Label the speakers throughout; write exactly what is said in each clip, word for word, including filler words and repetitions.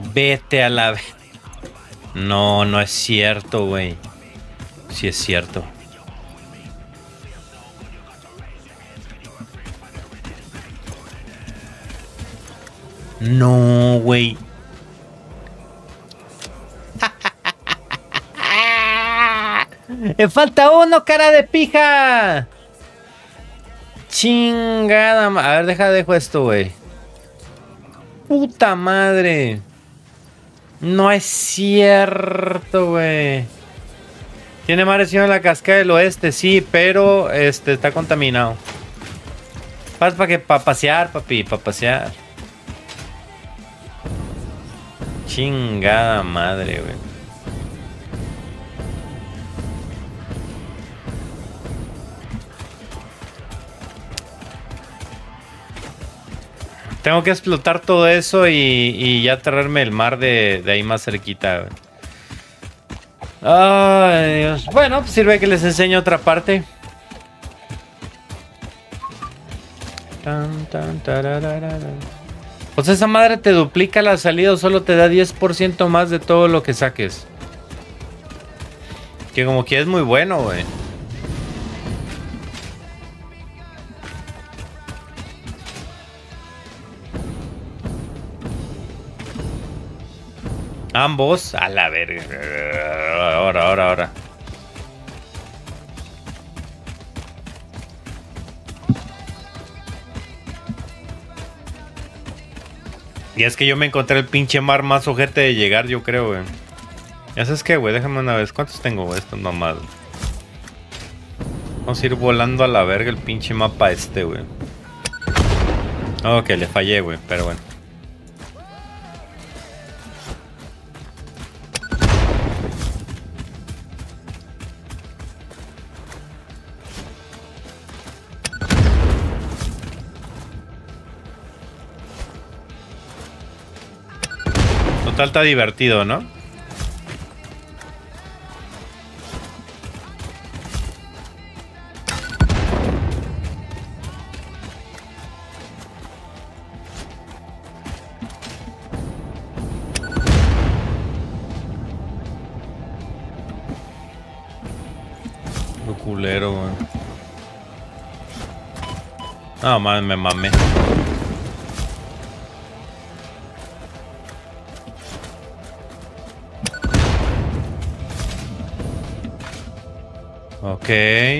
Speaker 1: Vete a la... No, no es cierto, güey. Sí es cierto. No, güey. ¡Me falta uno, cara de pija! Chingada. A ver, deja, dejo esto, güey. Puta madre. No es cierto, güey. Tiene mar encima de la cascada del oeste, sí, pero este está contaminado. Vas para que para pasear, papi, para pasear. Chingada madre, güey. Tengo que explotar todo eso y, y ya traerme el mar de, de ahí más cerquita, güey. Ay, Dios. Bueno, pues sirve que les enseño otra parte. Tan, tan, pues esa madre te duplica la salida o solo te da diez por ciento más de todo lo que saques. Que como que es muy bueno, güey. Ambos, a la verga. Ahora, ahora, ahora. Y es que yo me encontré el pinche mar más ojete de llegar, yo creo, güey. ¿Ya sabes qué, güey? Déjame una vez. ¿Cuántos tengo, güey? Esto nomás. Vamos a ir volando a la verga el pinche mapa este, güey. Ok, le fallé, güey, pero bueno. Total, está divertido, ¿no? Lo culero, güey. No, mames, me mamé. Ok.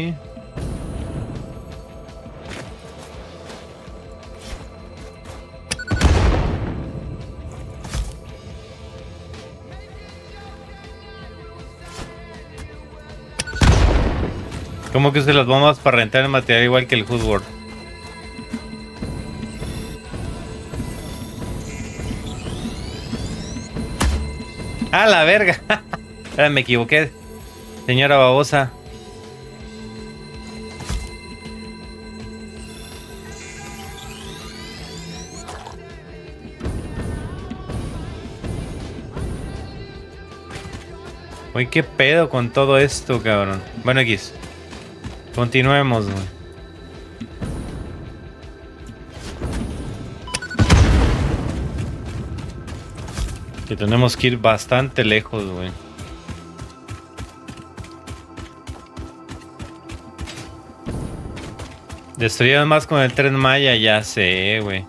Speaker 1: ¿Cómo que se las bombas para rentar el material igual que el Hoodward? ¡Ah, la verga! Espera, me equivoqué. Señora babosa. Uy, qué pedo con todo esto, cabrón. Bueno, X. Continuemos, güey. Que tenemos que ir bastante lejos, güey. Destruyeron más con el Tren Maya, ya sé, güey.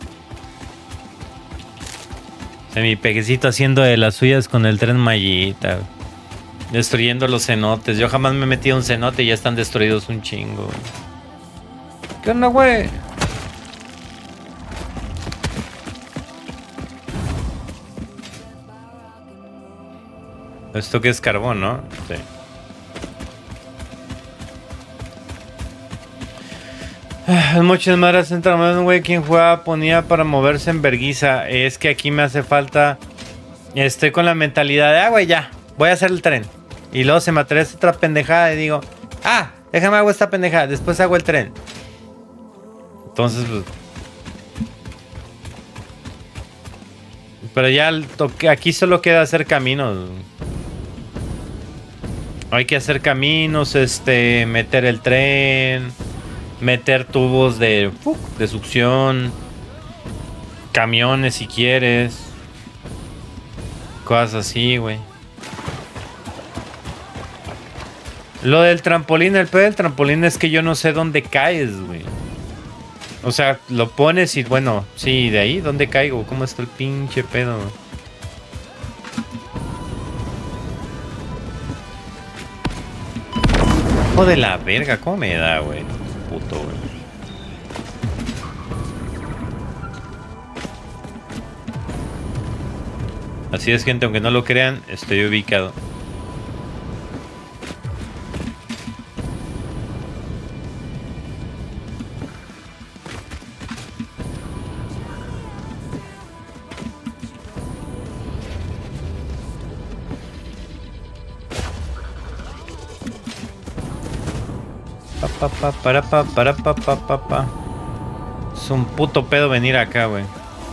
Speaker 1: O sea, mi pequecito haciendo de las suyas con el Tren Mayita, güey. Destruyendo los cenotes. Yo jamás me he metido a un cenote y ya están destruidos un chingo, güey. ¿Qué onda, güey? Esto que es carbón, ¿no? Sí. Muchas maras entran, un güey quien juega ponía para moverse en verguiza. Es que aquí me hace falta. Estoy con la mentalidad de, ah, güey, ya. Voy a hacer el tren. Y luego se me atraviesa otra pendejada y digo, ah, déjame hago esta pendejada. Después hago el tren. Entonces, pues. Pero ya aquí solo queda hacer caminos. Hay que hacer caminos, este, meter el tren, meter tubos de, uh, de succión, camiones si quieres. cosas así, güey. Lo del trampolín, el pedo del trampolín es que yo no sé dónde caes, güey. O sea, lo pones y bueno, sí, de ahí, ¿dónde caigo? ¿Cómo está el pinche pedo? Hijo de la verga, ¿cómo me da, güey? Puto, güey. Así es, gente, aunque no lo crean, estoy ubicado. Pa, pa, para, pa, para, pa, pa, pa, pa. Es un puto pedo venir acá, güey.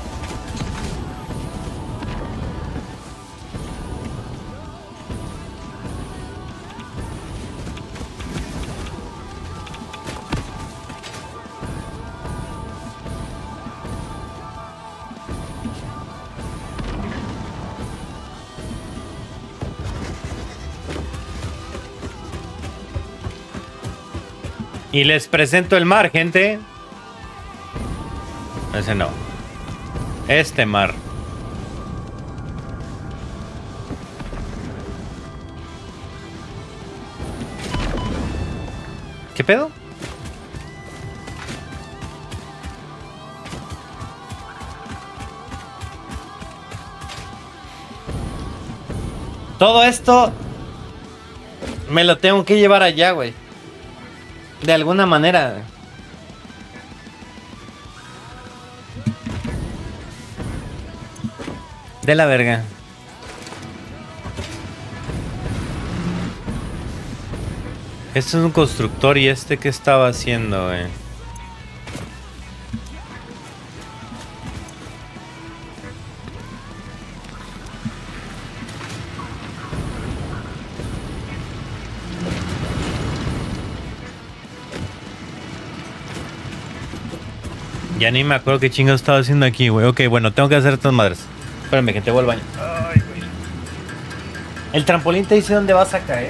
Speaker 1: Y les presento el mar, gente. Ese no. Este mar. ¿Qué pedo? Todo esto me lo tengo que llevar allá, güey. De alguna manera. De la verga. Este es un constructor y este ¿qué estaba haciendo, güey? Ya ni me acuerdo qué chingados estaba haciendo aquí, güey. Ok, bueno, tengo que hacer estas madres. Espérame, que te vuelvo al baño. Ay, güey. El trampolín te dice dónde vas a caer.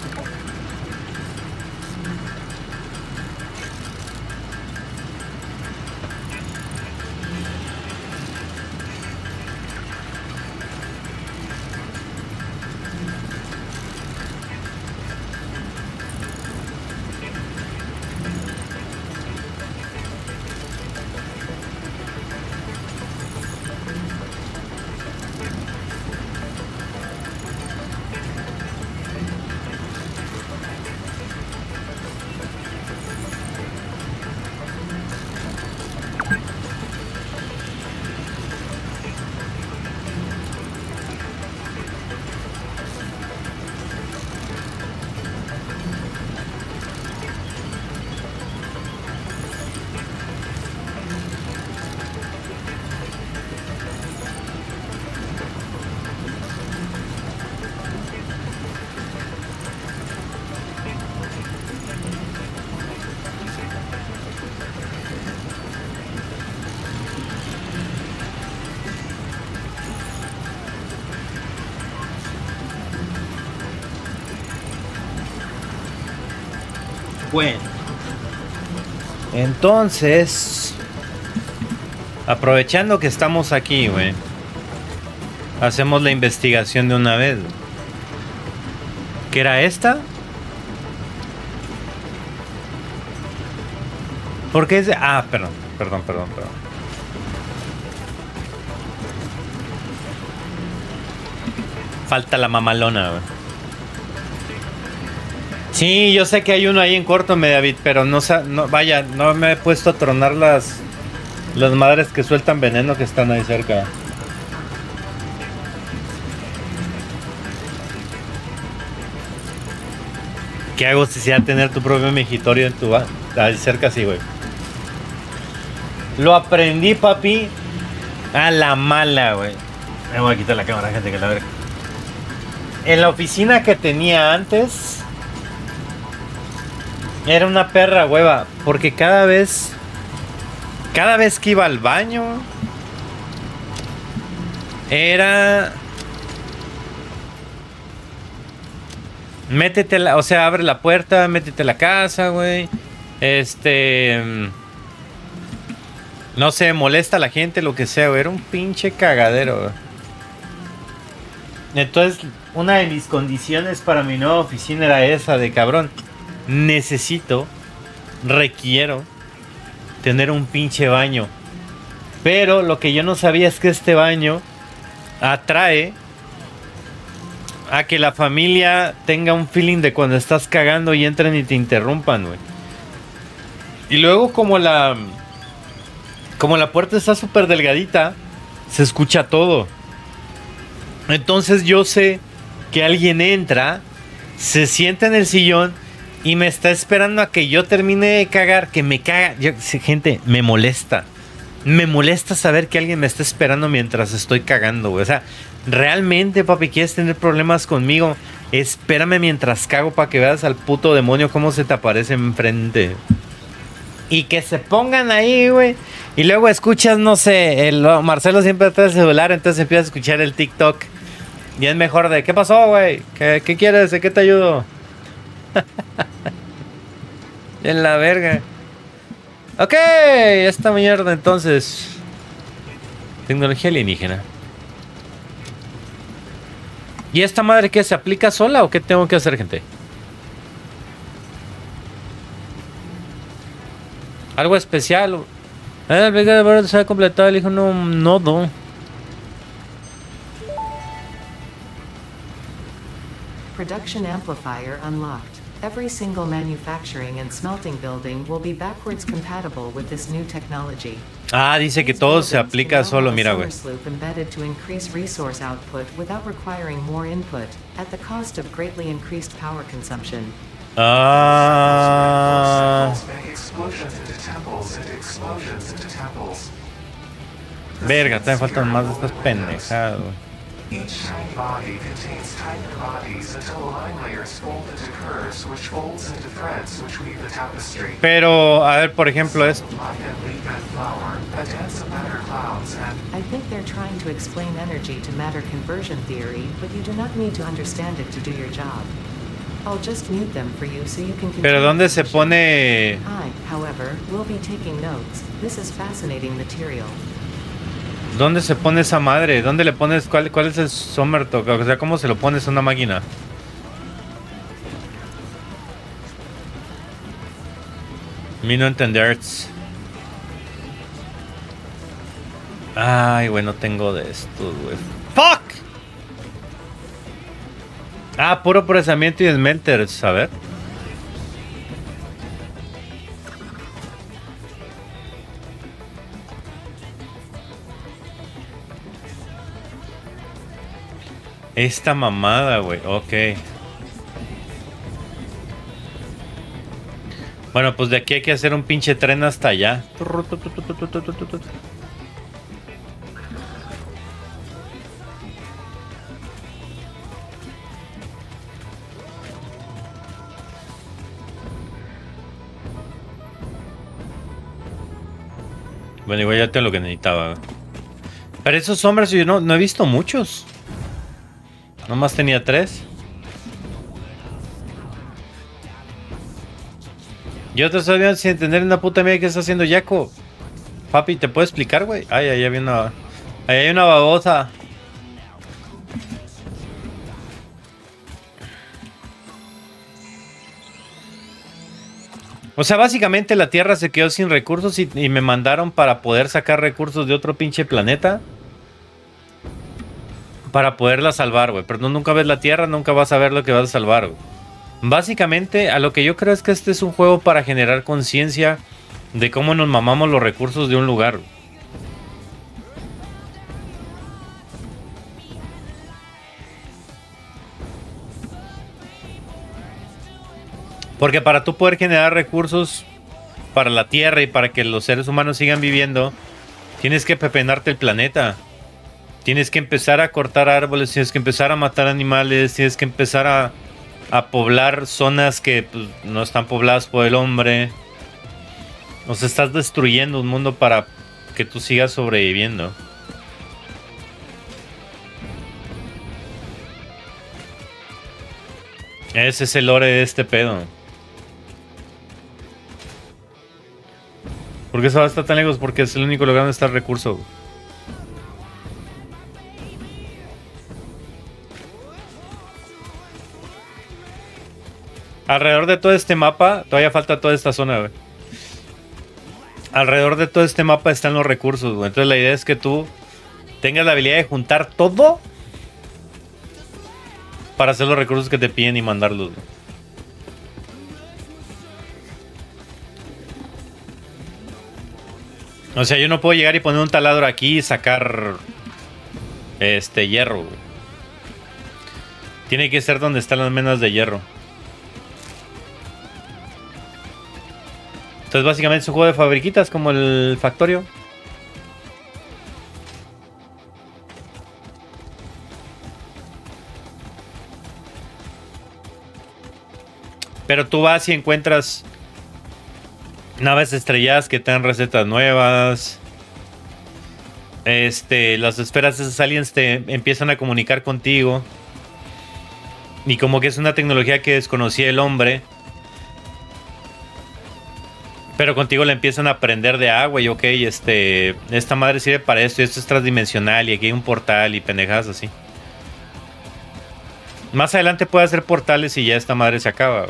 Speaker 1: Bueno, entonces, aprovechando que estamos aquí, güey, hacemos la investigación de una vez. ¿Qué era esta? ¿Por qué es de... Ah, perdón, perdón, perdón, perdón. Falta la mamalona, güey. Sí, yo sé que hay uno ahí en corto, David, pero no, no vaya, no me he puesto a tronar las las madres que sueltan veneno que están ahí cerca. ¿Qué hago si sea tener tu propio migitorio en tu ahí cerca? Sí, güey. Lo aprendí, papi, a la mala, güey. Me voy a quitar la cámara, gente, que la verga. En la oficina que tenía antes era una perra hueva, porque cada vez cada vez que iba al baño era Métete, la, o sea, abre la puerta, métete a la casa, güey. Este... No sé, molesta a la gente, lo que sea, güey. Era un pinche cagadero, güey. Entonces, una de mis condiciones para mi nueva oficina era esa de cabrón. Necesito, requiero tener un pinche baño. Pero lo que yo no sabía es que este baño atrae a que la familia tenga un feeling de cuando estás cagando y entren y te interrumpan, güey. Y luego como la... Como la puerta está súper delgadita, se escucha todo. Entonces yo sé que alguien entra, se sienta en el sillón y me está esperando a que yo termine de cagar, que me caga. Yo, gente, me molesta. Me molesta saber que alguien me está esperando mientras estoy cagando, güey. O sea, realmente, papi, ¿quieres tener problemas conmigo? Espérame mientras cago para que veas al puto demonio cómo se te aparece enfrente. Y que se pongan ahí, güey. Y luego escuchas, no sé, el Marcelo siempre trae el celular, entonces empiezas a escuchar el TikTok. Y es mejor de, ¿qué pasó, güey? ¿Qué, ¿Qué quieres? ¿De qué te ayudo? En la verga. Ok, esta mierda entonces. Tecnología alienígena. ¿Y esta madre qué? ¿Se aplica sola o qué tengo que hacer, gente? Algo especial. El verde se ha completado, elijo un nodo.
Speaker 2: Production amplifier unlocked. Every single manufacturing and smelting building will be backwards compatible with this new technology.
Speaker 1: Ah, dice que todo se aplica solo, mira, güey.
Speaker 2: Embedded to increase resource output without requiring more input at the cost of greatly increased power consumption.
Speaker 1: Ah. Verga, te faltan más de estas pendejadas, güey.
Speaker 3: Each tiny body contains tiny bodies until a line layer is folded to curves, which folds into threads, which weave the tapestry.
Speaker 1: Pero, a ver, por ejemplo, esto.
Speaker 2: I think they're trying to explain energy to matter conversion theory, but you do not need to understand it to do your job. I'll just mute them for you so you can continue.
Speaker 1: Pero ¿dónde se pone?
Speaker 2: I, however, will be taking notes. This is fascinating material.
Speaker 1: ¿Dónde se pone esa madre? ¿Dónde le pones? ¿Cuál, cuál es el Somertalk? O sea, ¿cómo se lo pones a una máquina? Mi no entender. Ay, güey, no tengo de estos, güey. ¡Fuck! Ah, puro procesamiento y smelters, a ver. Esta mamada, güey, ok. Bueno, pues de aquí hay que hacer un pinche tren hasta allá. Bueno, igual ya tengo lo que necesitaba. Pero esos hombres yo no, no he visto muchos. Nomás tenía tres. Yo te estoy viendo sin entender una puta mierda que está haciendo Jaco. Papi, ¿te puedo explicar, güey? Ay, ahí había una... Ahí hay una babosa. O sea, básicamente la Tierra se quedó sin recursos y, y me mandaron para poder sacar recursos de otro pinche planeta. Para poderla salvar, güey. Pero no, nunca ves la Tierra, nunca vas a ver lo que vas a salvar, güey. Básicamente, a lo que yo creo es que este es un juego para generar conciencia de cómo nos mamamos los recursos de un lugar, güey. Porque para tú poder generar recursos para la Tierra y para que los seres humanos sigan viviendo, tienes que pepenarte el planeta. Tienes que empezar a cortar árboles, tienes que empezar a matar animales, tienes que empezar a, a poblar zonas que pues, no están pobladas por el hombre. O sea, estás destruyendo un mundo para que tú sigas sobreviviendo. Ese es el lore de este pedo. ¿Por qué se va a estar tan lejos? Porque es el único lugar donde está el recurso. Alrededor de todo este mapa, todavía falta toda esta zona, güey. Alrededor de todo este mapa están los recursos, güey. Entonces la idea es que tú tengas la habilidad de juntar todo para hacer los recursos que te piden y mandarlos, güey. O sea, yo no puedo llegar y poner un taladro aquí y sacar este hierro, güey. Tiene que ser donde están las menas de hierro. Entonces básicamente es un juego de fabriquitas como el Factorio. Pero tú vas y encuentras naves estrelladas que te dan recetas nuevas. Este, las esferas de esos aliens te empiezan a comunicar contigo. Y como que es una tecnología que desconocía el hombre. Pero contigo le empiezan a aprender de agua y ok, este, esta madre sirve para esto y esto es transdimensional y aquí hay un portal y pendejadas así. Más adelante puede hacer portales y ya esta madre se acaba.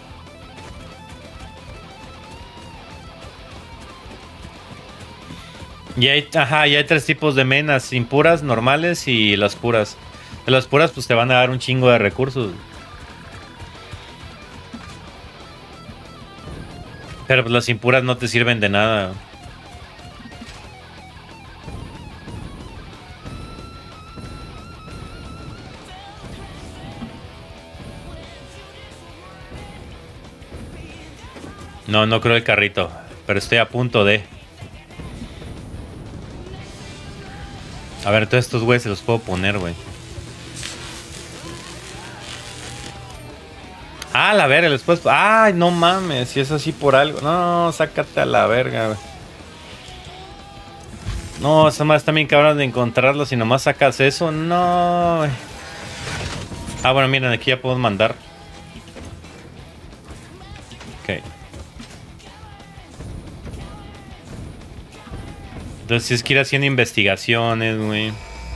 Speaker 1: Y hay, ajá, y hay tres tipos de menas, impuras, normales y las puras. De las puras pues te van a dar un chingo de recursos. Pero pues las impuras no te sirven de nada. No, no creo el carrito. Pero estoy a punto de. A ver, todos estos güeyes se los puedo poner, güey. Ah, la verga, les puedes... Ay, no mames, si es así por algo. No, sácate a la verga, güey. No, esas madres también cabrón de encontrarlos. Si nomás sacas eso, no, güey. Ah, bueno, miren, aquí ya podemos mandar. Ok. Entonces si es que ir haciendo investigaciones, güey.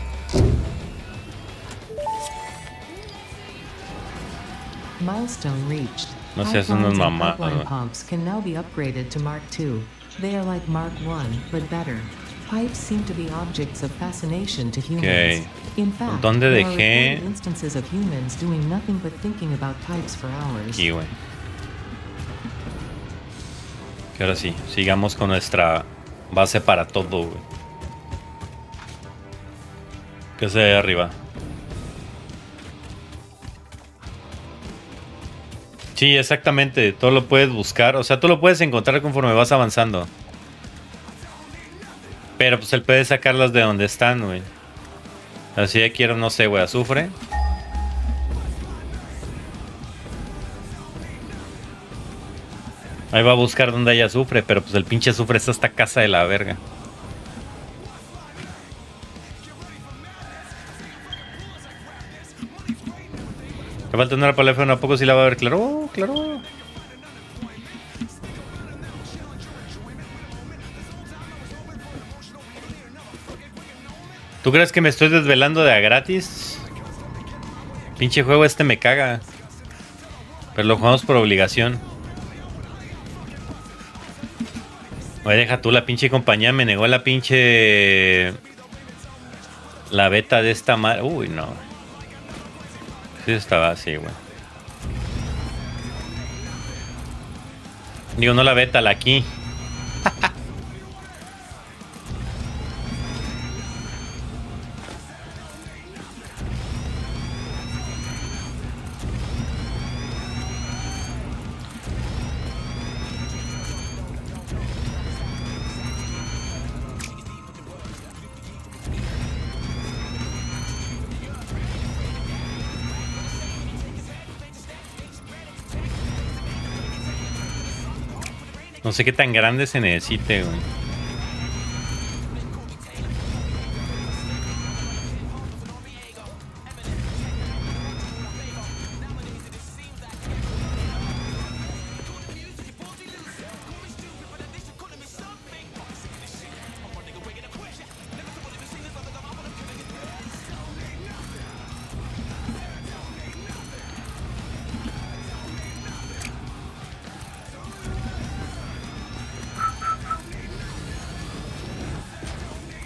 Speaker 2: Milestone reached.
Speaker 1: No seas unos
Speaker 2: Pipelines and
Speaker 1: mamadas,
Speaker 2: pipeline
Speaker 1: güey.
Speaker 2: pumps can now be upgraded to Mark two. They are like Mark one, but better. Pipes seem to be objects of fascination to humans.
Speaker 1: Okay.
Speaker 2: In fact,
Speaker 1: ¿Dónde
Speaker 2: there
Speaker 1: dejé?
Speaker 2: are reported instances of humans doing nothing but thinking about pipes for hours.
Speaker 1: Aquí, güey. Que ahora sí, sigamos con nuestra base para todo, güey. ¿Qué se ve ahí arriba? Sí, exactamente. Todo lo puedes buscar. O sea, tú lo puedes encontrar conforme vas avanzando. Pero pues él puede sacarlas de donde están, güey. Así ya quiero, no sé, güey, azufre. Ahí va a buscar donde hay azufre, pero pues el pinche azufre está hasta casa de la verga. Le falta una para el F uno, ¿a poco sí la va a ver? Claro, claro. ¿Tú crees que me estoy desvelando de a gratis? Pinche juego este me caga. Pero lo jugamos por obligación. Oye, deja tú, la pinche compañía me negó la pinche... La beta de esta madre. Uy, no. Sí estaba así, güey. Digo, no la beta, la aquí. No sé qué tan grande se necesite, güey.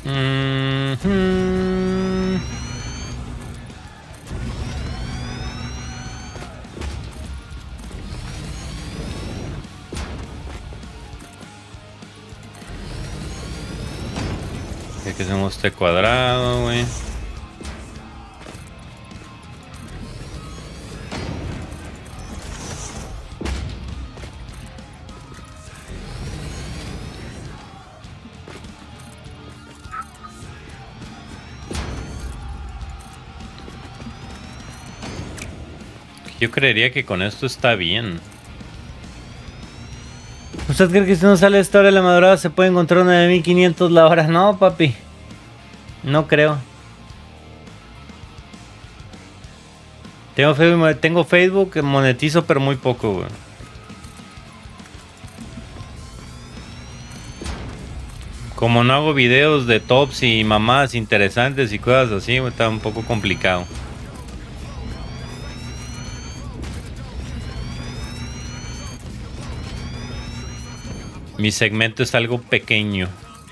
Speaker 1: Mm-hmm. Que hacemos este cuadrado, güey. Yo creería que con esto está bien. ¿Usted cree que si no sale esta hora de la madrugada se puede encontrar nueve mil quinientos la hora? No, papi. No creo. Tengo Facebook, tengo Facebook, monetizo, pero muy poco, güey. Como no hago videos de tops y mamadas interesantes y cosas así, güey, está un poco complicado. Mi segmento es algo pequeño.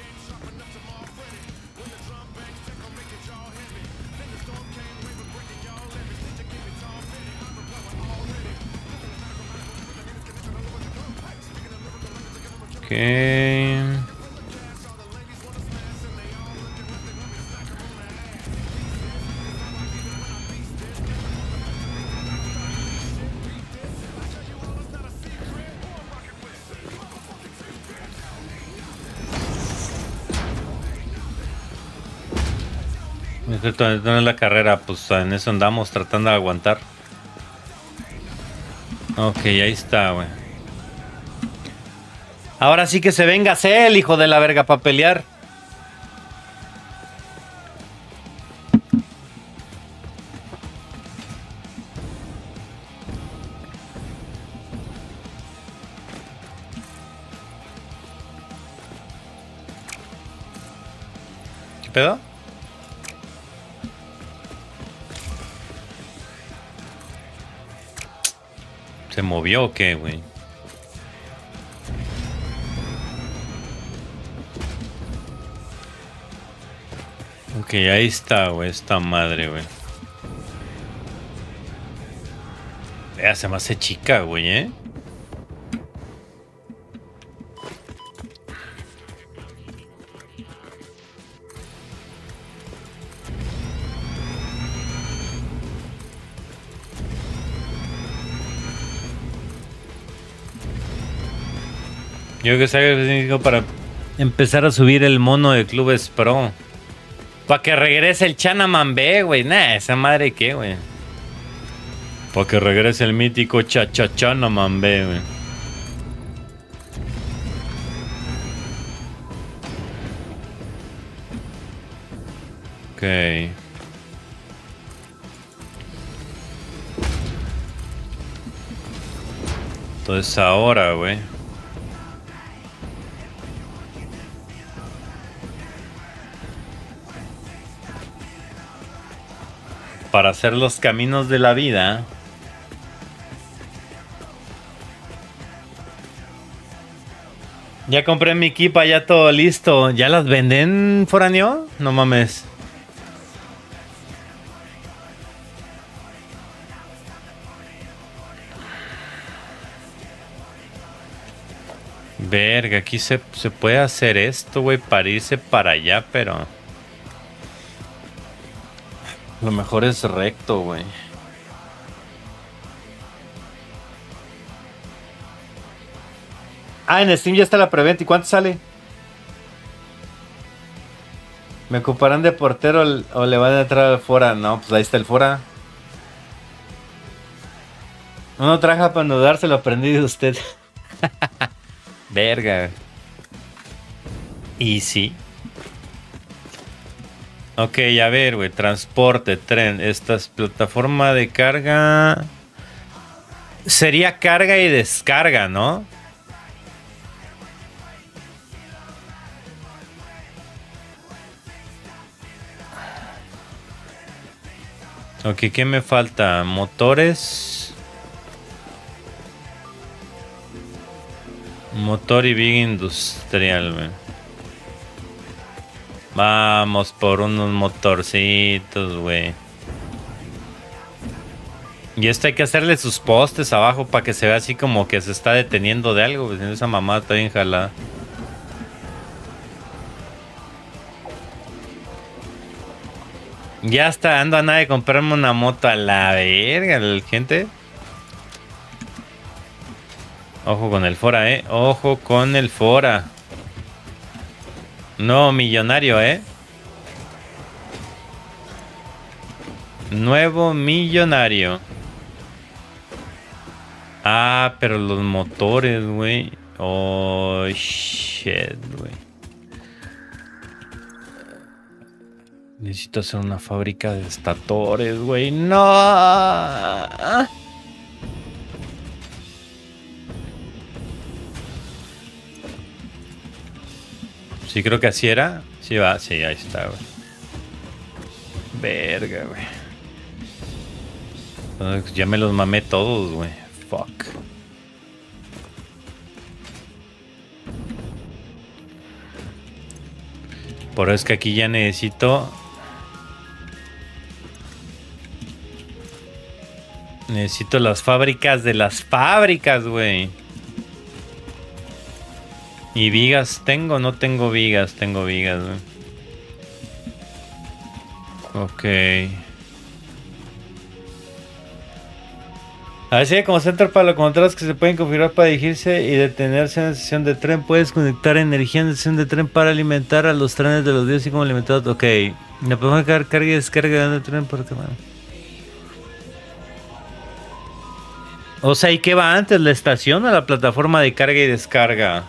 Speaker 1: Okay. ¿Dónde es la carrera? Pues en eso andamos tratando de aguantar. Ok, ahí está, güey. Ahora sí que se venga Cell, hijo de la verga, para pelear. ¿Qué pedo? ¿Se movió o qué, güey? Ok, ahí está, güey, esta madre, güey. Ya se me hace chica, güey, ¿eh? Yo creo que sea para empezar a subir el mono de Clubes Pro. Para que regrese el Chanaman B, güey. Nah, esa madre qué, güey. Para que regrese el mítico Cha-Cha-Chanaman B, güey. Ok. Entonces ahora, güey. Para hacer los caminos de la vida. Ya compré mi equipa, ya todo listo. ¿Ya las venden, foráneo? No mames. Verga, aquí se, se puede hacer esto, güey, para irse para allá, pero... Lo mejor es recto, güey. Ah, en Steam ya está la preventa. ¿Y cuánto sale? ¿Me ocuparán de portero o le van a entrar al Fora? No, pues ahí está el Fora. Uno traja para anudar, se lo aprendí de usted. Verga. Y sí. Ok, a ver, güey. Transporte, tren. Esta es plataforma de carga. Sería carga y descarga, ¿no? Ok, ¿qué me falta? Motores. Motor y Big Industrial, güey. Vamos por unos motorcitos, güey. Y esto hay que hacerle sus postes abajo para que se vea así como que se está deteniendo de algo. Pues, esa mamá está bien jalada. Ya está ando a nada de comprarme una moto a la verga, gente. Ojo con el Fora, eh. Ojo con el Fora. No, millonario, eh. Nuevo millonario. Ah, pero los motores, güey. Oh, shit, güey. Necesito hacer una fábrica de estatores, güey. No. Sí, creo que así era. Sí, va. Sí, ahí está, güey. Verga, güey. Ya me los mamé todos, güey. Fuck. Por eso es que aquí ya necesito... Necesito las fábricas de las fábricas, güey. ¿Y vigas tengo? No tengo vigas, tengo vigas, güey. Ok. Así como centro para locomotoras que se pueden configurar para dirigirse y detenerse en la estación de tren. Puedes conectar energía en la estación de tren para alimentar a los trenes de los días y como alimentar. Ok. Le podemos cargar carga y descarga del tren por semana. O sea, ¿y qué va antes? ¿La estación o la plataforma de carga y descarga?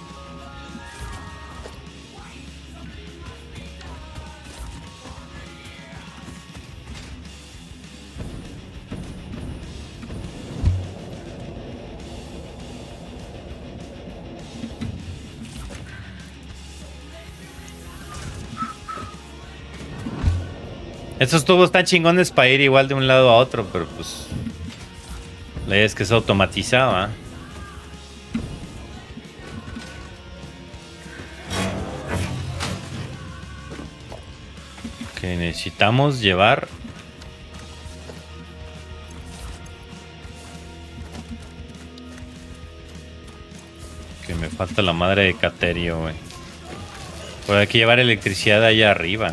Speaker 1: Estos tubos están chingones para ir igual de un lado a otro, pero pues... La idea es que es automatizado, ¿eh? Que necesitamos llevar... Que me falta la madre de Caterio, güey. Pues hay que llevar electricidad allá arriba.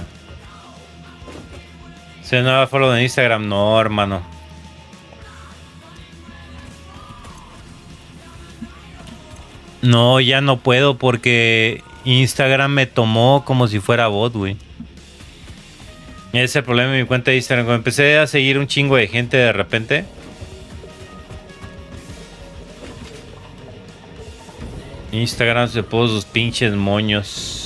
Speaker 1: ¿Se no va follow de Instagram? No, hermano. No, ya no puedo porque Instagram me tomó como si fuera bot, güey. Ese es el problema de mi cuenta de Instagram. Cuando empecé a seguir un chingo de gente de repente. Instagram se puso sus pinches moños.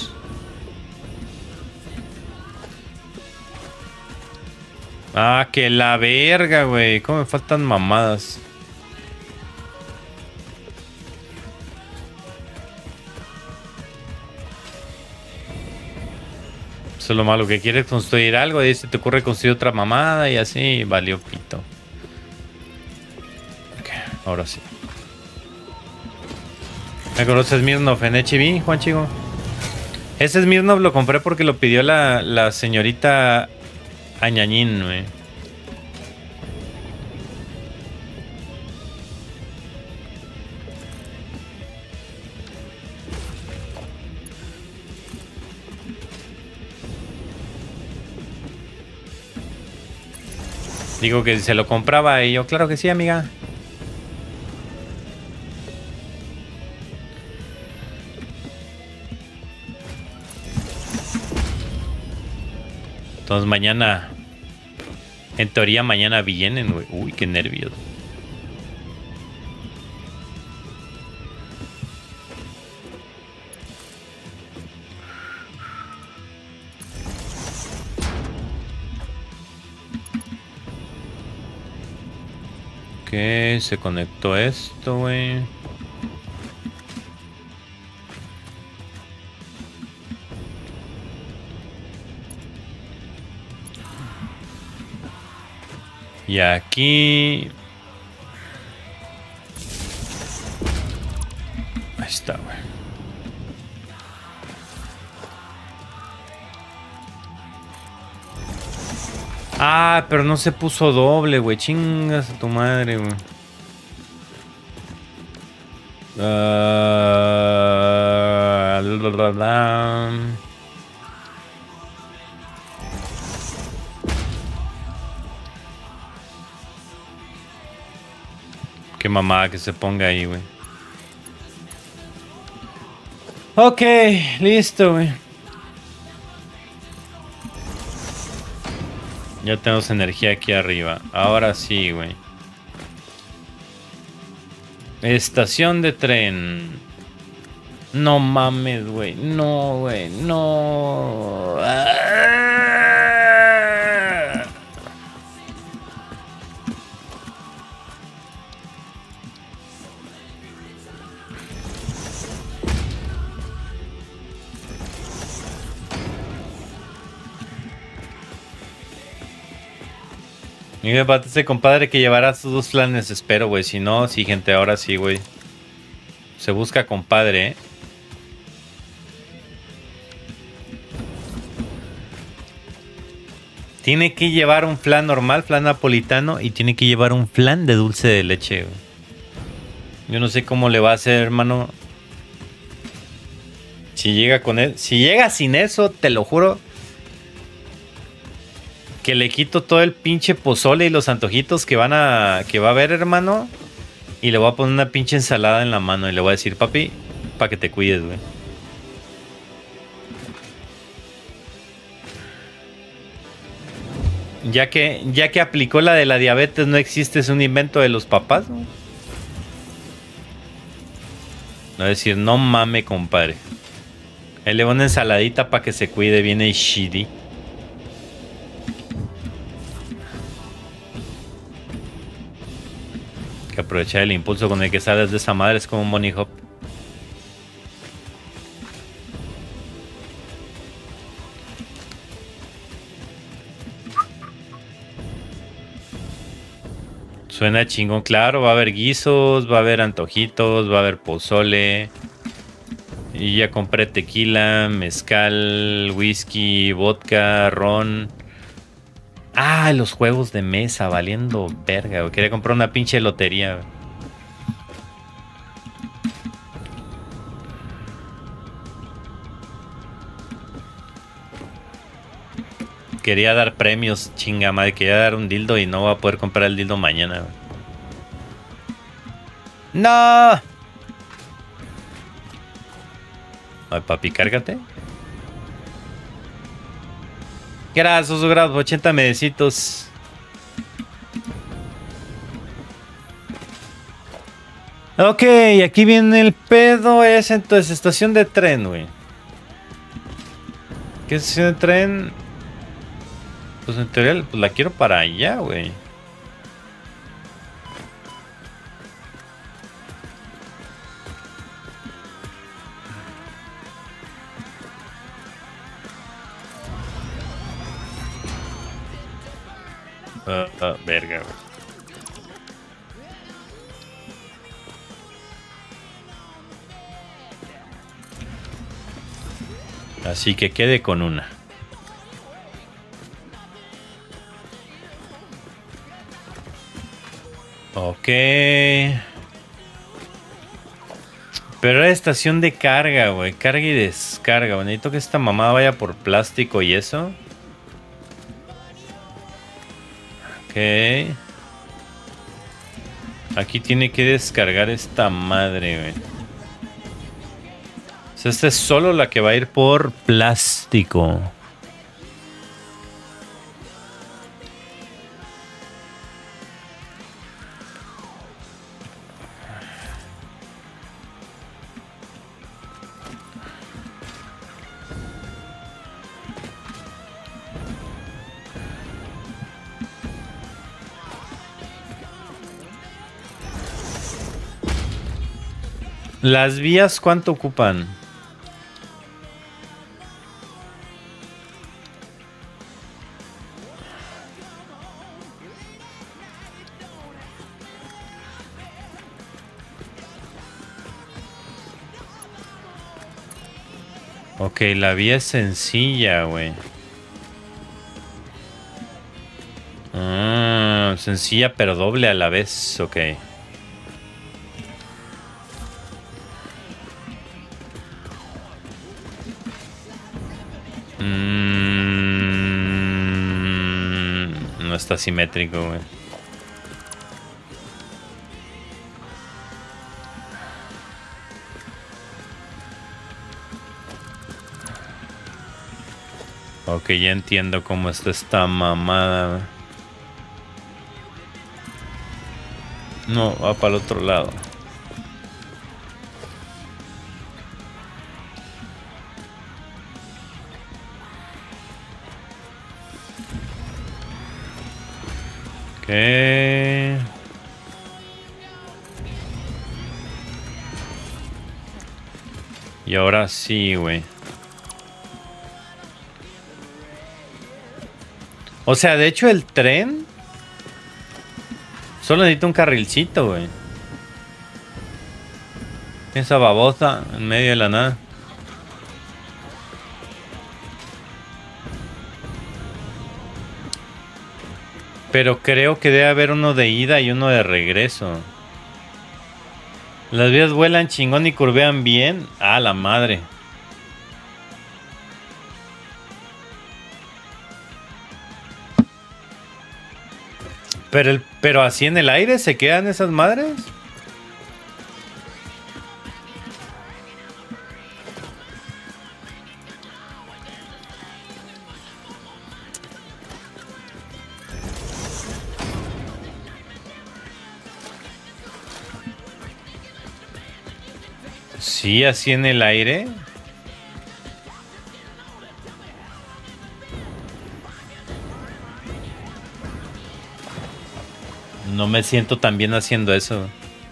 Speaker 1: Ah, que la verga, güey. Cómo me faltan mamadas. Eso es lo malo, que quieres construir algo y se te ocurre construir otra mamada y así valió pito. Ok, ahora sí. ¿Me conoces Smirnoff en H B, Juan Chico? Ese Smirnoff lo compré porque lo pidió la, la señorita Añañín, güey. Digo que se lo compraba y yo, claro que sí, amiga. Entonces mañana, en teoría mañana vienen, güey. Uy, qué nervios. Ok, se conectó esto, güey. Y aquí... Ahí está, güey. Ah, pero no se puso doble, güey. Chingas a tu madre, güey. Uh, la, la, la. Qué mamada que se ponga ahí, güey. Ok, listo, güey. Ya tenemos energía aquí arriba. Ahora sí, güey. Estación de tren. No mames, güey. No, güey. No. Ah. Y me parece, compadre, que llevará sus dos planes, espero, güey. Si no, sí, gente, ahora sí, güey. Se busca compadre, ¿eh? Tiene que llevar un flan normal, flan napolitano, y tiene que llevar un flan de dulce de leche, güey. Yo no sé cómo le va a hacer, hermano. Si llega con él, si llega sin eso, te lo juro, que le quito todo el pinche pozole y los antojitos que van a, que va a haber, hermano. Y le voy a poner una pinche ensalada en la mano y le voy a decir, papi, para que te cuides, güey. Ya que, ya que aplicó la de la diabetes, no existe, es un invento de los papás, ¿no? No decir, no mame, compadre. Él le va una ensaladita para que se cuide, viene shitty. Que aprovechar el impulso con el que sales de esa madre es como un bunny hop. Suena chingón, claro. Va a haber guisos, va a haber antojitos, va a haber pozole. Y ya compré tequila, mezcal, whisky, vodka, ron. Ah, los juegos de mesa, valiendo verga, güey. Quería comprar una pinche lotería, güey. Quería dar premios, chinga madre. Quería dar un dildo y no voy a poder comprar el dildo mañana, güey. ¡No! Ay, papi, cárgate. Gracias, gracias, ochenta medecitos. Ok, aquí viene el pedo. Es entonces estación de tren, güey. ¿Qué estación de tren? Pues en teoría pues la quiero para allá, güey. Uh, uh, verga, güey. Así que quede con una. Ok. Pero era estación de carga, güey. Carga y descarga, güey. Necesito que esta mamá vaya por plástico y eso. Ok. Aquí tiene que descargar esta madre, güey. O sea, esta es solo la que va a ir por plástico. Las vías, ¿cuánto ocupan? Ok, la vía es sencilla, güey. sencilla pero doble a la vez, ok. Mm, no está simétrico, güey. Ok, ya entiendo cómo está esta mamada. No, va para el otro lado. Ok. Y ahora sí, güey. O sea, de hecho el tren solo necesita un carrilcito, güey. Esa babosa en medio de la nada. Pero creo que debe haber uno de ida y uno de regreso. Las vías vuelan chingón y curvean bien. Ah, la madre. Pero, el, pero así en el aire se quedan esas madres. Sí, así en el aire. No me siento tan bien haciendo eso.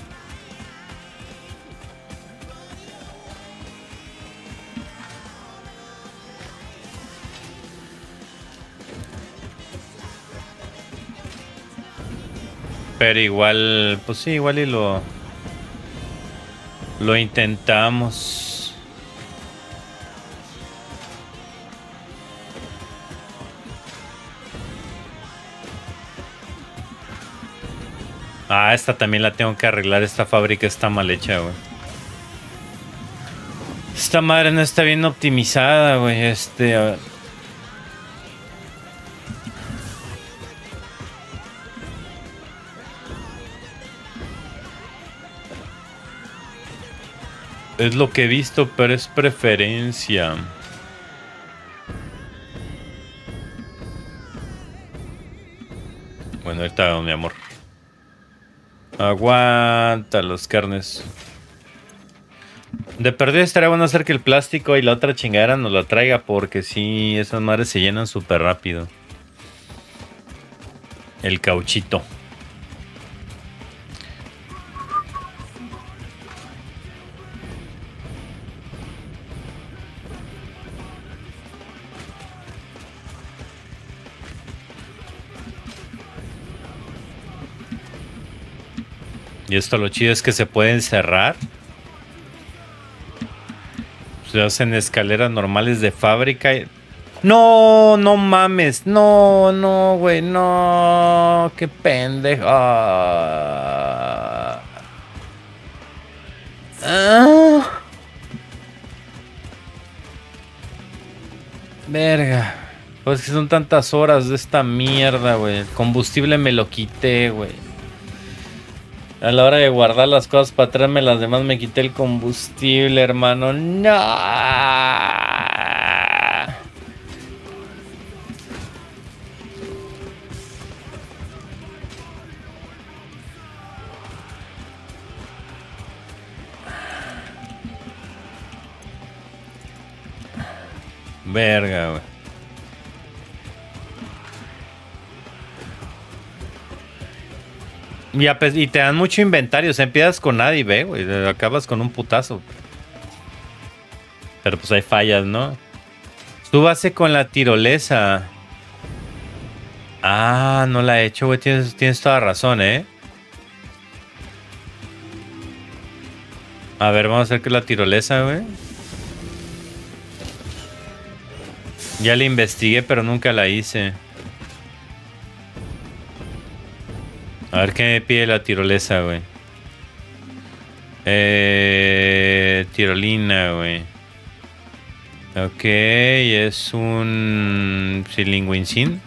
Speaker 1: Pero igual, pues sí, igual y lo... Lo intentamos. Ah, esta también la tengo que arreglar. Esta fábrica está mal hecha, güey. Esta madre no está bien optimizada, güey. Este... A ver. Es lo que he visto, pero es preferencia. Bueno, ahorita, mi amor. Aguanta los carnes. De perdida estaría bueno hacer que el plástico y la otra chingadera nos la traiga, porque sí, esas madres se llenan súper rápido. El cauchito. Y esto lo chido es que se pueden cerrar. Se hacen escaleras normales de fábrica. Y... No, no mames. No, no, güey. No. Qué pendejo. Ah. Ah. Verga. Pues que son tantas horas de esta mierda, güey. El combustible me lo quité, güey. A la hora de guardar las cosas para traerme las demás me quité el combustible, hermano. No. Verga, güey. Y, a, y te dan mucho inventario, o sea, empiezas con nada y ve, güey, acabas con un putazo. Pero pues hay fallas, ¿no? Súbase con la tirolesa. Ah, no la he hecho, güey, tienes, tienes toda razón, ¿eh? A ver, vamos a hacer que la tirolesa, güey. Ya la investigué, pero nunca la hice. A ver qué me pide la tirolesa, güey. Eh, tirolina, güey. Ok, es un Silingüincin.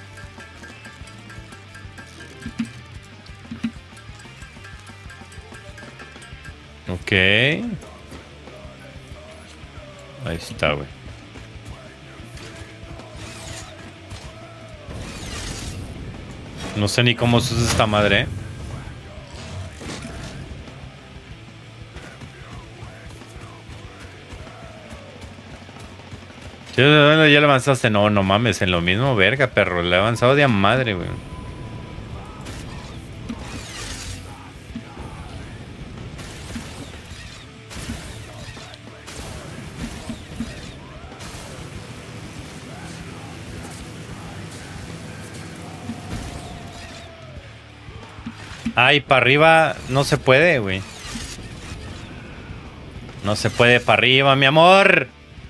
Speaker 1: Ok. Ahí está, güey. No sé ni cómo se usa esta madre, ¿eh? Ya le avanzaste. No, no mames, en lo mismo, verga, perro. Le he avanzado de a madre, güey. Ay, para arriba no se puede, güey. No se puede para arriba, mi amor.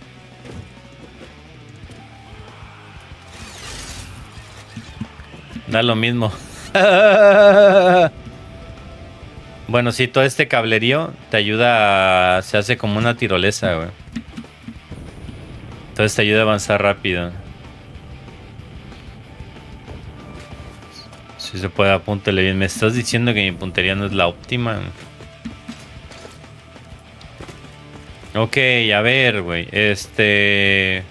Speaker 1: Da lo mismo. Bueno, sí, todo este cablerío te ayuda a... Se hace como una tirolesa, güey. Entonces te ayuda a avanzar rápido. Si se puede, apúntale bien. Me estás diciendo que mi puntería no es la óptima. Ok, a ver, güey. Este...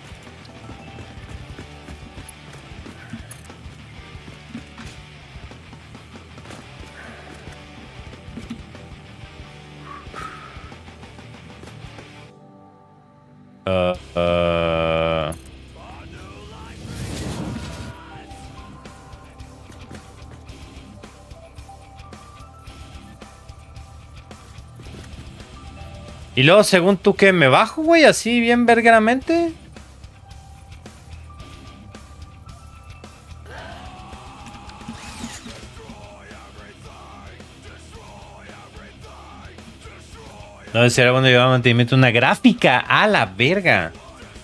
Speaker 1: Uh, uh... Y luego, según tú, ¿qué? ¿Me bajo, güey? Así, bien vergueramente. No, sería bueno llevar mantenimiento una gráfica. ¡A la verga!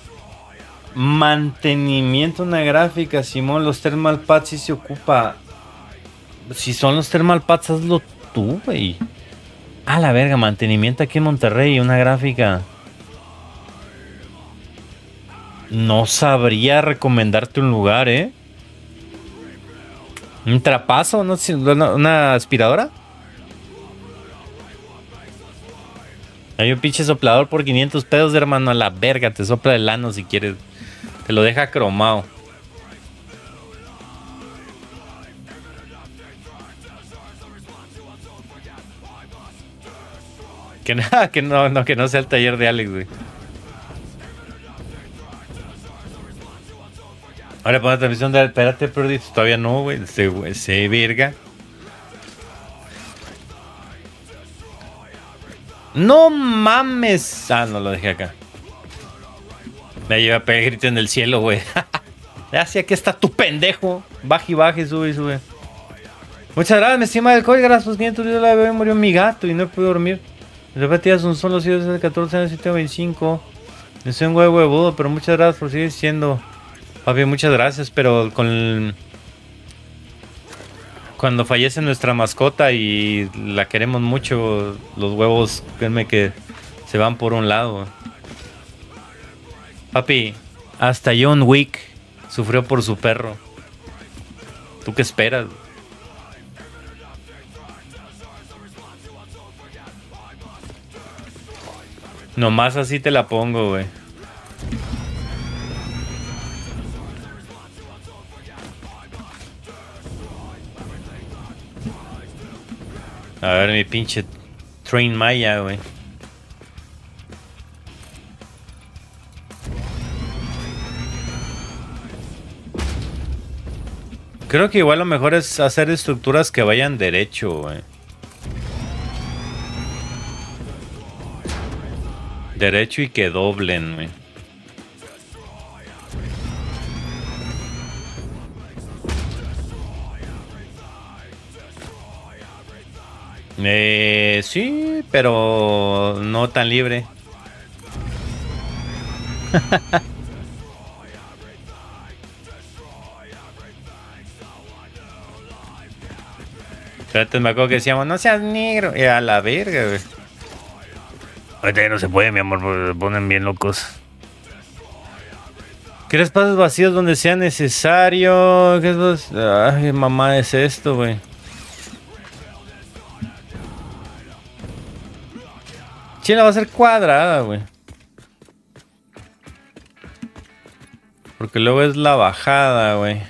Speaker 1: Mantenimiento una gráfica, Simón. Los thermal pads sí se ocupa. Si son los thermal pads, hazlo tú, güey. ¡A la verga! Mantenimiento aquí en Monterrey, una gráfica. No sabría recomendarte un lugar, ¿eh? ¿Un trapazo? ¿No? ¿Una, una aspiradora? Hay un pinche soplador por quinientos pesos, hermano. A la verga, te sopla el ano si quieres. Te lo deja cromado. Que nada, que no, no, que no sea el taller de Alex, güey. Ahora pon la transmisión de... Espérate, pero todavía no, güey. Se, se verga. No mames. Ah, no lo dejé acá. Me lleva a pegar grito en el cielo, güey. Ya sé, aquí está tu pendejo. Baje y baje, sube y sube. Muchas gracias, mi estima del Coy. Gracias por quinientos días. La bebé murió mi gato y no pude dormir. De repente ya son solo siete, catorce años, siete, veinticinco. Yo soy un huevo huevudo, pero muchas gracias por seguir siendo. Papi, muchas gracias, pero con el... Cuando fallece nuestra mascota y la queremos mucho, los huevos, créanme que se van por un lado. Papi, hasta John Wick sufrió por su perro. ¿Tú qué esperas? Nomás así te la pongo, güey. A ver mi pinche Train Maya, güey. Creo que igual lo mejor es hacer estructuras que vayan derecho, güey. Derecho y que doblen, güey. Eh, sí, pero no tan libre. Pero antes me acuerdo que decíamos, no seas negro. Y a la verga, güey. Ahorita ya no se puede, mi amor, porque se ponen bien locos. ¿Qué espacios vacíos donde sea necesario? ¿Qué es? Ay, mamá, es esto, güey. Chile va a ser cuadrada, güey. Porque luego es la bajada, güey.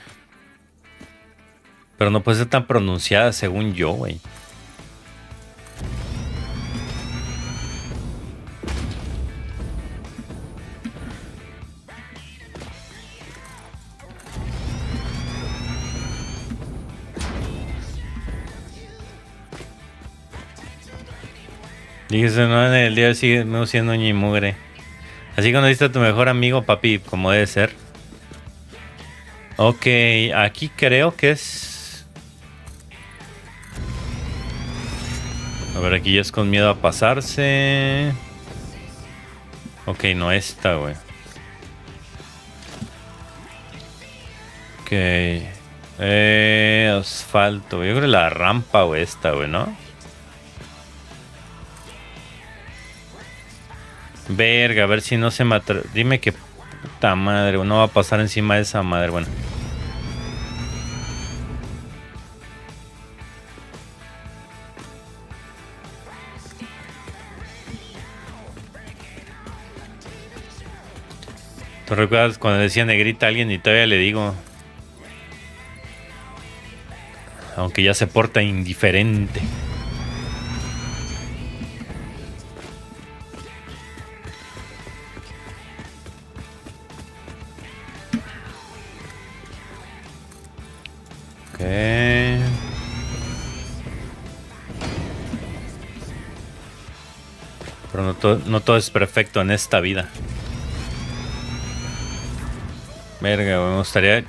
Speaker 1: Pero no puede ser tan pronunciada según yo, güey. Dígase, no, en el día sigue siendo ñi mugre. Así conociste a tu mejor amigo, papi, como debe ser. Ok, aquí creo que es... A ver, aquí ya es con miedo a pasarse. Ok, no esta, güey. Ok. Eh, asfalto. Yo creo que la rampa o esta, güey, ¿no? Verga, a ver si no se me atra... Dime que puta madre, no va a pasar encima de esa madre, bueno. ¿Tú recuerdas cuando decía negrita a alguien y todavía le digo? Aunque ya se porta indiferente. Ok. Pero no, to no todo es perfecto en esta vida. Verga, me gustaría...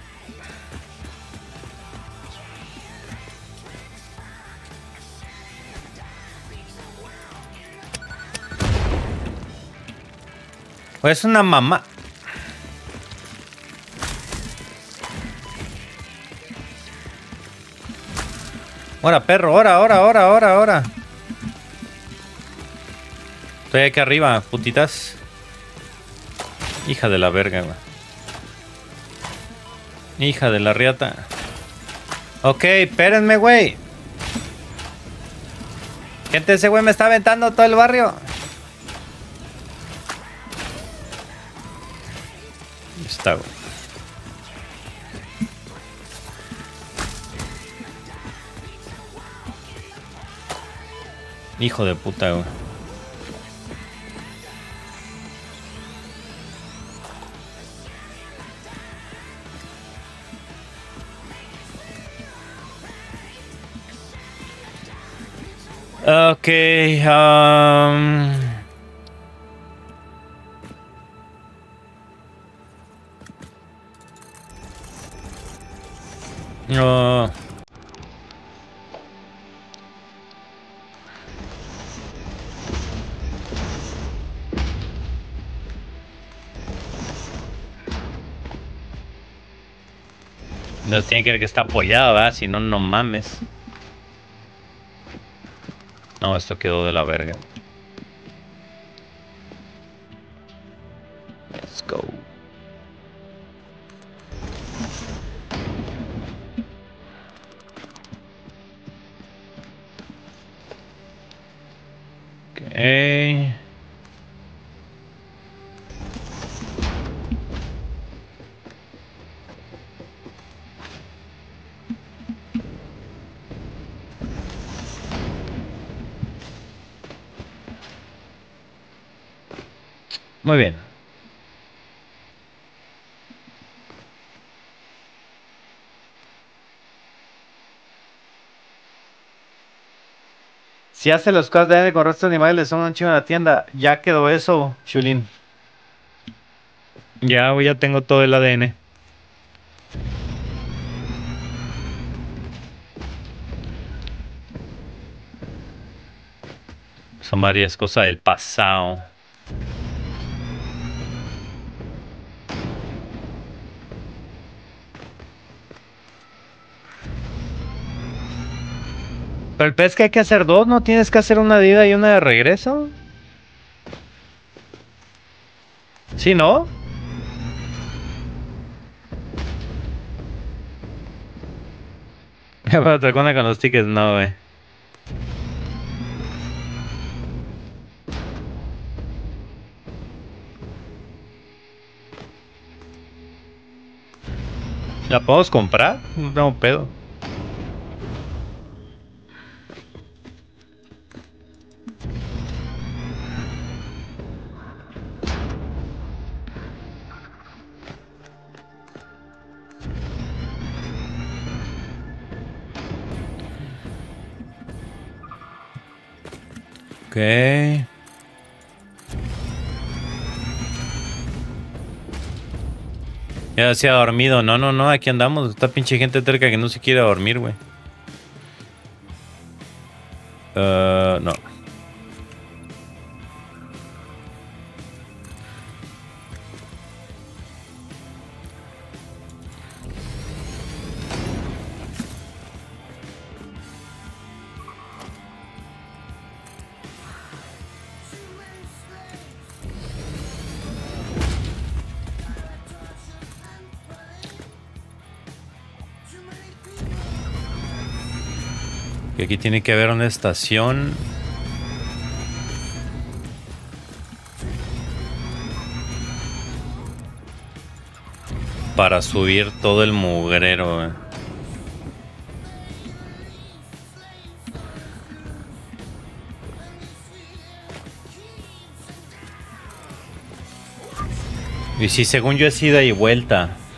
Speaker 1: Es una mamá. Ahora, perro, ahora, ahora, ahora, ahora, ahora. Estoy aquí arriba, putitas. Hija de la verga, güey. Hija de la riata. Ok, espérenme, güey. Gente, ese güey me está aventando todo el barrio. Ahí está, güey. Hijo de puta, güey. Ok, um... no. No tiene que ver que está apoyado, ¿verdad? Si no, no mames. No, esto quedó de la verga. Let's go. Okay. Muy bien. Si hace los cosas de A D N con restos de animales, le son un chingo en la tienda. Ya quedó eso, Shulin. Ya, ya tengo todo el A D N. Son varias cosas del pasado. Pero el pez que hay que hacer dos, ¿no tienes que hacer una de ida y una de regreso? ¿Sí, no? Ya para otra cosa con los tickets, no, güey. ¿La podemos comprar? No tengo pedo. Ok. Ya se ha dormido. No, no, no. Aquí andamos. Esta pinche gente terca que no se quiere dormir, güey. Uh, no. Y aquí tiene que haber una estación. Para subir todo el mugrero, güey. Y si según yo es ida y vuelta.